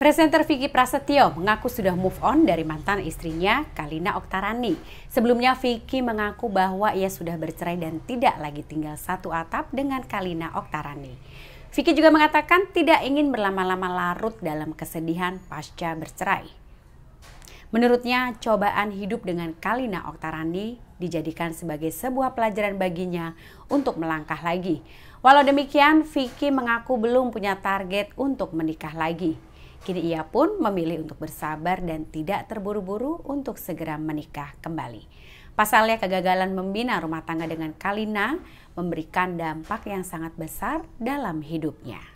Presenter Vicky Prasetyo mengaku sudah move on dari mantan istrinya, Kalina Oktarani. Sebelumnya Vicky mengaku bahwa ia sudah bercerai dan tidak lagi tinggal satu atap dengan Kalina Oktarani. Vicky juga mengatakan tidak ingin berlama-lama larut dalam kesedihan pasca bercerai. Menurutnya, cobaan hidup dengan Kalina Oktarani dijadikan sebagai sebuah pelajaran baginya untuk melangkah lagi. Walau demikian, Vicky mengaku belum punya target untuk menikah lagi. Kini ia pun memilih untuk bersabar dan tidak terburu-buru untuk segera menikah kembali. Pasalnya kegagalan membina rumah tangga dengan Kalina memberikan dampak yang sangat besar dalam hidupnya.